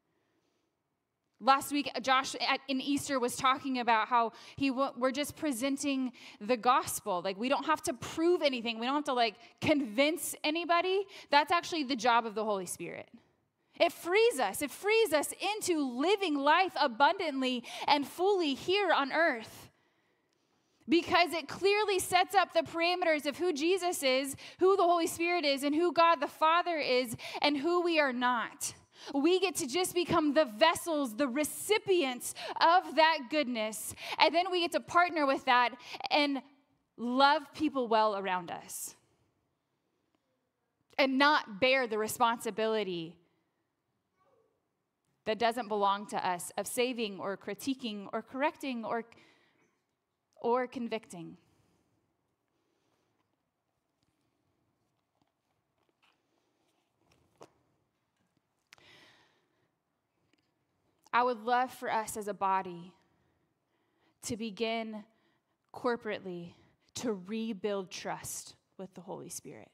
[SPEAKER 6] Last week, Josh at, in Easter was talking about how he w- we're just presenting the gospel. Like, we don't have to prove anything. We don't have to, like, convince anybody. That's actually the job of the Holy Spirit. It frees us. It frees us into living life abundantly and fully here on earth. Because it clearly sets up the parameters of who Jesus is, who the Holy Spirit is, and who God the Father is, and who we are not. We get to just become the vessels, the recipients of that goodness. And then we get to partner with that and love people well around us. And not bear the responsibility that doesn't belong to us of saving or critiquing or correcting or, or convicting. I would love for us as a body to begin corporately to rebuild trust with the Holy Spirit.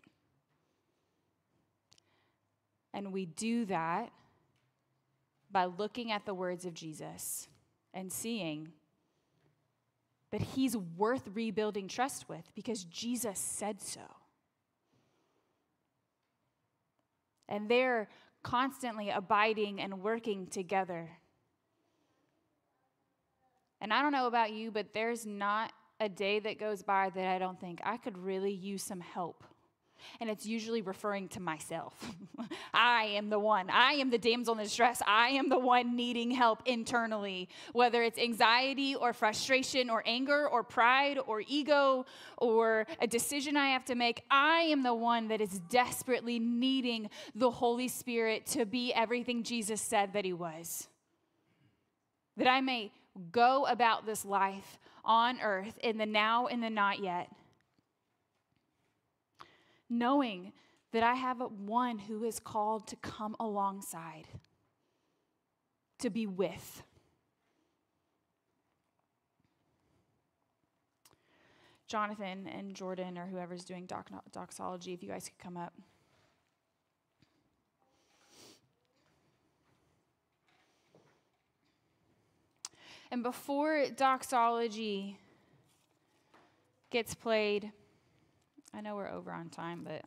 [SPEAKER 6] And we do that by looking at the words of Jesus and seeing that he's worth rebuilding trust with because Jesus said so. And they're constantly abiding and working together. And I don't know about you, but there's not a day that goes by that I don't think I could really use some help. And it's usually referring to myself. I am the one. I am the damsel in distress. I am the one needing help internally, whether it's anxiety or frustration or anger or pride or ego or a decision I have to make. I am the one that is desperately needing the Holy Spirit to be everything Jesus said that he was. That I may go about this life on earth in the now and the not yet, knowing that I have a one who is called to come alongside, to be with. Jonathan and Jordan, or whoever's doing doc- doxology, if you guys could come up. And before doxology gets played, I know we're over on time, but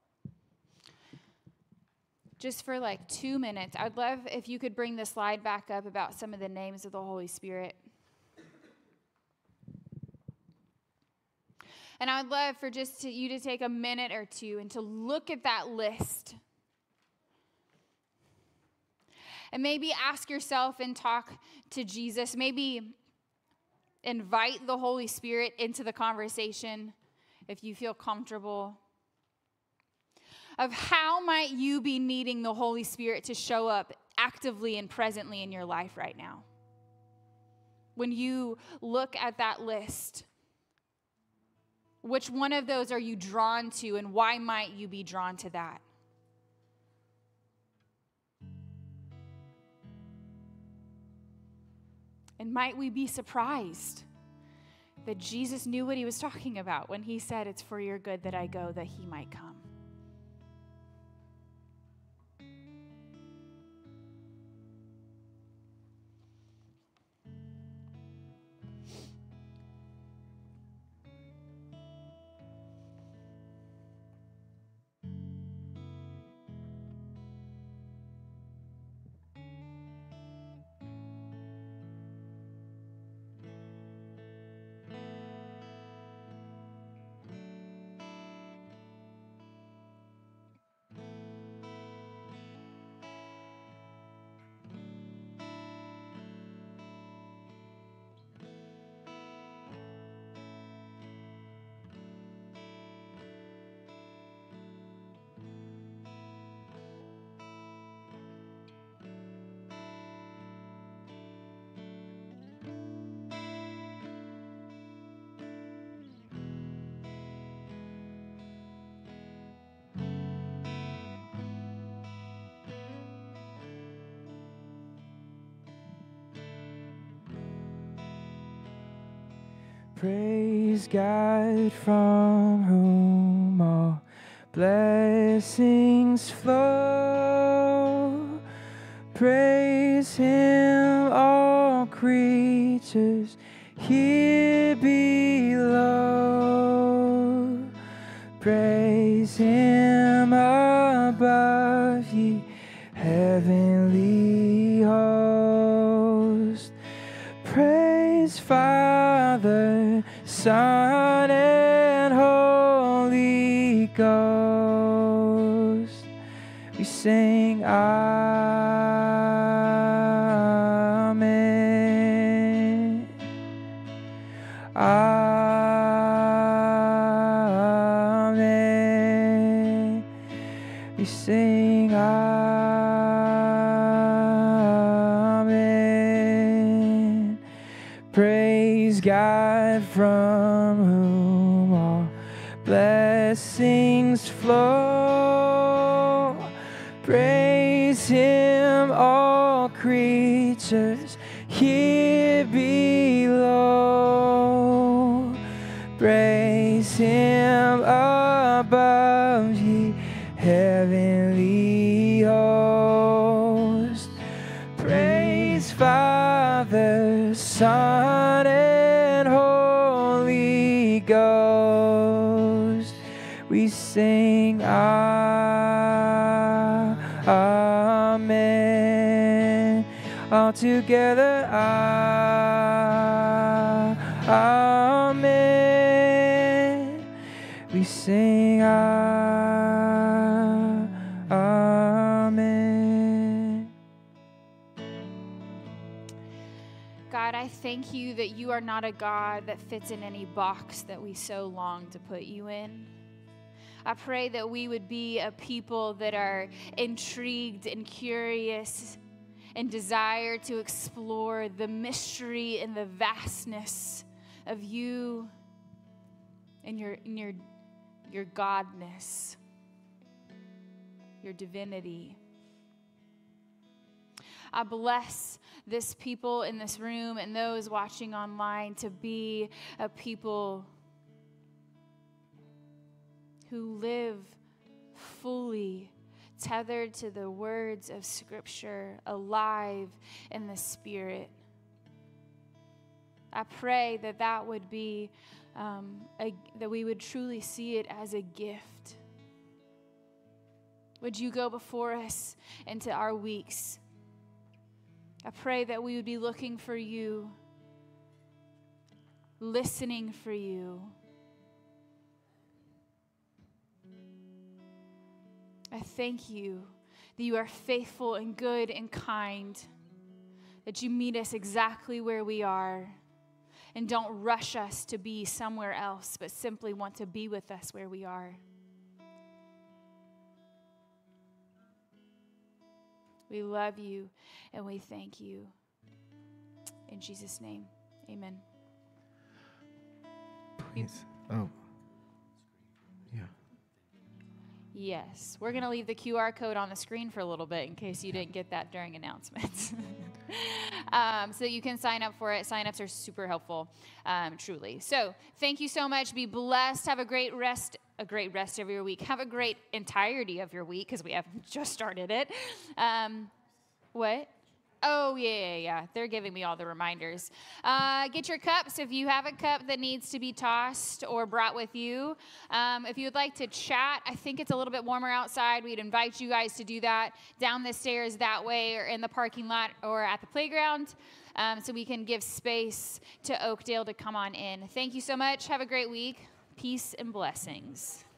[SPEAKER 6] just for like two minutes, I'd love if you could bring the slide back up about some of the names of the Holy Spirit. And I would love for just to, you to take a minute or two and to look at that list. And maybe ask yourself and talk to Jesus. Maybe invite the Holy Spirit into the conversation if you feel comfortable. Of how might you be needing the Holy Spirit to show up actively and presently in your life right now? When you look at that list, which one of those are you drawn to, and why might you be drawn to that? And might we be surprised that Jesus knew what he was talking about when he said, "It's for your good that I go, that he might come."
[SPEAKER 3] Praise God from whom all blessings flow. Praise him, all creatures here below. Praise him above, ye heavenly hosts. Praise Father, Son, and Holy Ghost. We sing Amen. Amen. We sing Amen. Praise God from whom all blessings flow. Praise him, all creatures watchers here below. Praise him above, ye heavenly hosts. Praise Father, Son, and Holy Ghost. We sing ah, amen. All together, ah, amen. We sing ah, amen.
[SPEAKER 6] God, I thank you that you are not a God that fits in any box that we so long to put you in. I pray that we would be a people that are intrigued and curious and desire to explore the mystery and the vastness of you and your, and your, your godness, your divinity. I bless this people in this room and those watching online to be a people who live fully tethered to the words of Scripture, alive in the Spirit. I pray that that would be, um, a, that we would truly see it as a gift. Would you go before us into our weeks? I pray that we would be looking for you, listening for you. I thank you that you are faithful and good and kind, that you meet us exactly where we are and don't rush us to be somewhere else, but simply want to be with us where we are. We love you and we thank you. In Jesus' name, amen.
[SPEAKER 1] Please. Oh. Yeah.
[SPEAKER 6] Yes, we're going to leave the Q R code on the screen for a little bit in case you didn't get that during announcements. um, so you can sign up for it. Sign-ups are super helpful, um, truly. So thank you so much. Be blessed. Have a great rest, a great rest of your week. Have a great entirety of your week because we have just started it. Um, what? Oh, yeah, yeah, yeah. They're giving me all the reminders. Uh, get your cups if you have a cup that needs to be tossed or brought with you. Um, if you would like to chat, I think it's a little bit warmer outside. We'd invite you guys to do that down the stairs that way or in the parking lot or at the playground um, so we can give space to Oakdale to come on in. Thank you so much. Have a great week. Peace and blessings.